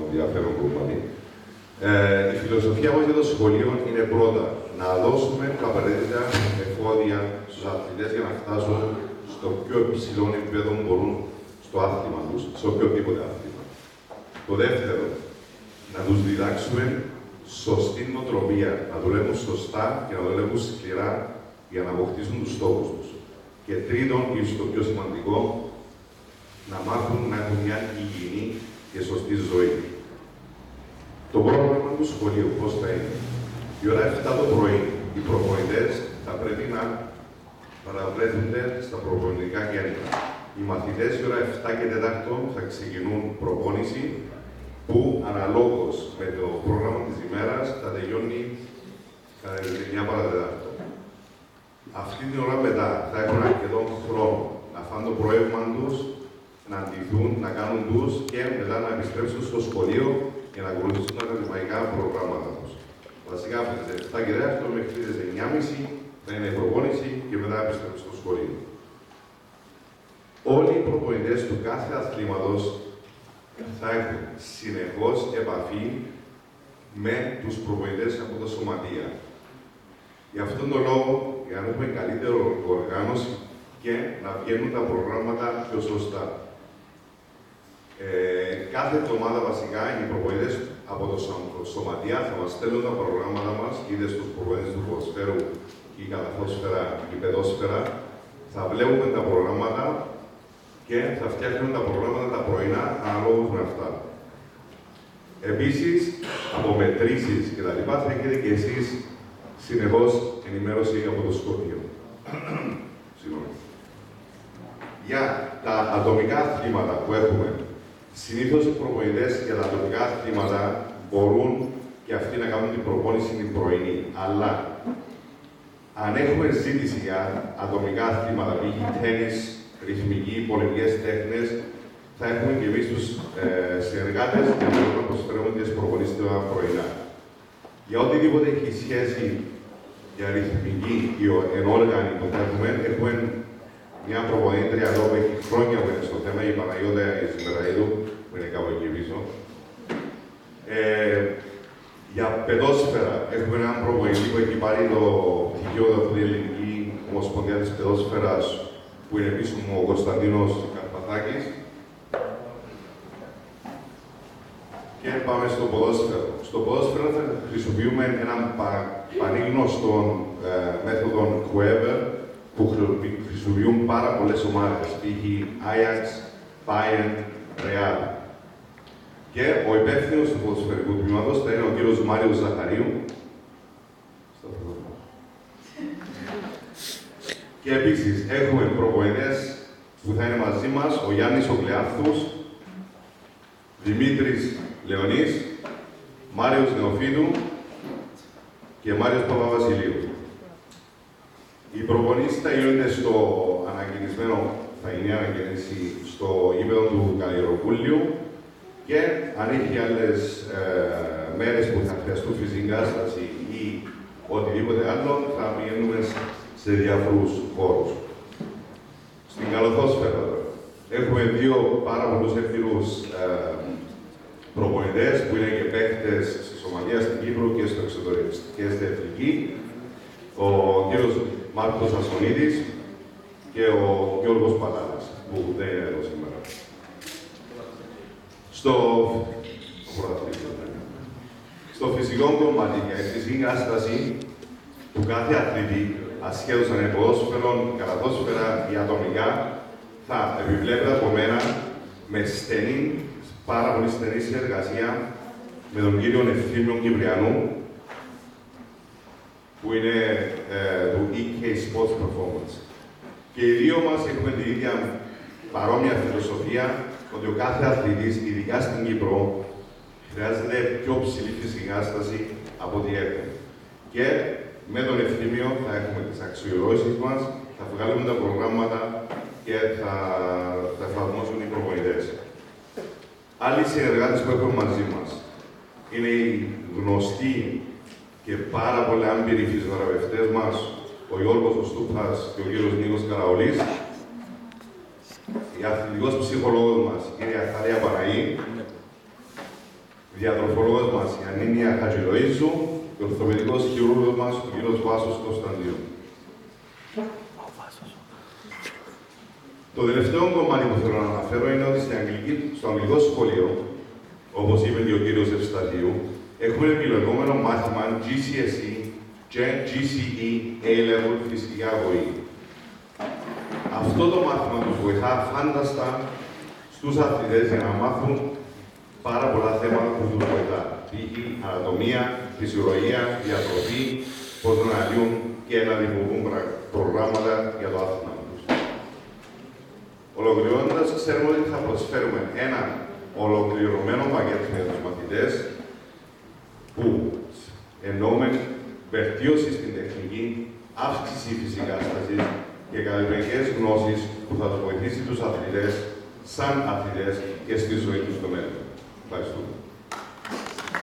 ενδιαφέρον κομμάτι. Η φιλοσοφία μας για το σχολείο είναι πρώτα να δώσουμε τα απαραίτητα εφόδια στους αθλητές για να φτάσουν στο πιο υψηλό επίπεδο που μπορούν στο άθλημα τους, σε οποιοδήποτε άθλημα. Το δεύτερο, να τους διδάξουμε σωστή νοοτροπία, να δουλεύουν σωστά και να δουλεύουν σκληρά για να αποκτήσουν τους στόχους τους. Και τρίτον, ίσως το πιο σημαντικό, να μάθουν να έχουν μια υγιεινή και σωστή ζωή. Το πρόγραμμα του σχολείου πώς θα είναι? Η ώρα 7 το πρωί, οι προπονητές θα πρέπει να παραβρέθονται στα προπονητικά κέντρα. Οι μαθητές η ώρα 7 και 4 θα ξεκινούν προπόνηση, που αναλόγως με το πρόγραμμα της ημέρας θα τελειώνει κατά τις 9 παρατετάρτο. Αυτή την ώρα μετά θα έχουν αρκετό χρόνο να φάνε το προέβημα τους, να αντιθούν, να κάνουν τους και μετά να επιστρέψουν στο σχολείο για να ακολουθήσουν τα ακαδημαϊκά προγράμματα τους. Βασικά από τις 7 και 4 μέχρι τις 9.30 θα είναι η προπόνηση και μετά επιστρέψουν στο σχολείο. Όλοι οι προπονητές του κάθε αθλήματος θα έχουν συνεχώς επαφή με τους προπονητές από τα σωματεία. Γι' αυτόν τον λόγο, για να έχουμε καλύτερη οργάνωση και να βγαίνουν τα προγράμματα πιο σωστά. Κάθε εβδομάδα βασικά οι προπονητές από το σωματεία θα μας στέλνουν τα προγράμματα μας, είτε στους προπονητές του ποδοσφαίρου, η καλαθόσφαιρα, η παιδόσφαιρα. Θα βλέπουμε τα προγράμματα και θα φτιάχνουμε τα προγράμματα τα πρωινά αναλόγως με αυτά. Επίσης, από μετρήσεις κτλ. Θα έχετε και εσείς συνεχώς ενημέρωση από το σχολείο. Για τα ατομικά αθλήματα που έχουμε, συνήθως οι προπονητές για τα ατομικά αθλήματα μπορούν και αυτοί να κάνουν την προπόνηση την πρωινή. Αλλά αν έχουμε ζήτηση για ατομικά αθλήματα, π.χ. τένις, ρυθμική, πολεμικές τέχνες, θα έχουμε και εμείς τους συνεργάτες για να μπορούμε να προσφέρουμε τις προπονήσεις τα πρωινά. Για οτιδήποτε έχει σχέση για ρυθμική ή ενόργανη που θα έχουμε μια προπονήτρια εδώ που έχει χρόνια που είναι στο θέμα, η Παναγιώτα Ισημεραίδου, που είναι κάπου εκεί πίσω. Για παιδόσφαιρα, έχουμε έναν προπονητή που έχει πάρει το πτυχίο από την Ελληνική Ομοσπονδία της Παιδόσφαιρας, που είναι πίσω μου ο Κωνσταντίνος Καρπαθάκης. Και πάμε στο ποδόσφαιρο. Στο ποδόσφαιρο θα χρησιμοποιούμε έναν πανίγνωστο μέθοδο Weber, που χρησιμοποιούν πάρα πολλές ομάδες, π.χ. Ajax, Bayern, Real. Και ο υπεύθυνος του ποδοσφαιρικού τμήματος θα είναι ο κύριος Μάριος Ζαχαρίου. Και επίσης έχουμε προπονητές που θα είναι μαζί μας, ο Γιάννης ο Κλεάνθους, Δημήτρης Λεωνής, Μάριος Νεοφίδου και Μάριος Παπαβασιλείου. Οι προπονήσεις θα γίνονται στο ανακοινισμένο, θα είναι ανακοινήσει στο γήπεδο του Καλλιεροπούλιου και αν έχει άλλες μέρες που θα χρειαστούν φυσική κατάσταση ή οτιδήποτε άλλο, θα πηγαίνουμε σε διάφορους χώρους. Στην καλαθόσφαιρα έχουμε δύο πάρα πολλούς ευθύνους προπονητές που είναι και παίκτες στη Σωματεία, στην Κύπρο και στο εξωτερικό και στην Εθνική. Ο κύριος Μάρκος Ασονίδης και ο Γιώργος Πατάλας, που δεν είναι εδώ σήμερα. Στο φυσικό κομμάτι για τη φυσική κατάσταση του κάθε αθλητή, ασχέτως αν είναι ποδόσφαιρο, καλαθόσφαιρα ή ατομικά, θα επιβλέπεται από μένα με στενή, πάρα πολύ στενή συνεργασία με τον κύριο Ευθύμιο Κυπριανού, που είναι του EK Sports Performance. Και οι δύο μας έχουμε την ίδια παρόμοια φιλοσοφία ότι ο κάθε αθλητής, ειδικά στην Κύπρο, χρειάζεται πιο ψηλή φυσική κατάσταση από ό,τι έχουμε. Και με τον Ευθύμιο θα έχουμε τις αξιολόγησεις μας, θα βγάλουμε τα προγράμματα και θα εφαρμόσουν οι προπονητές. Άλλοι συνεργάτες που έχουμε μαζί μας είναι οι γνωστοί και πάρα πολλοί άμπειροι φυσιοθεραπευτές μας, ο Γιώργος ο Στούπας και ο κύριος Νίκος Καραολής, η αθλητικός ψυχολόγος μας, η κυρία Χαρία Παναγή, διατροφολόγος μας η Ανίνια Χατζηλοΐζου και ο ορθοπαιδικός χειρούργος μας ο κ. Βάσος Κωνσταντίνου. Το τελευταίο κομμάτι που θέλω να αναφέρω είναι ότι στο αγγλικό σχολείο, όπως είπε και ο κ. Ευσταθίου, έχουμε επιλεγόμενο μάθημα GCSE και GCE A-Level φυσική αγωγή. Αυτό το μάθημα τους βοηθά φάνταστα στους αθλητές για να μάθουν πάρα πολλά θέματα που τους βοηθά. Π.χ. ανατομία, φυσιολογία, διατροφή, πώς να αναλύουν και να δημιουργούν προγράμματα για το άθλημα τους. Ολοκληρώνοντας, ξέρουμε ότι θα προσφέρουμε ένα ολοκληρωμένο πακέτο για τους μαθητές που εννοούμε βελτίωση στην τεχνική, αύξηση φυσικάστασης και καλλιτεχνικές γνώσεις που θα τους βοηθήσει τους αθλητές σαν αθλητές και στη ζωή τους στο μέλλον. Ευχαριστούμε.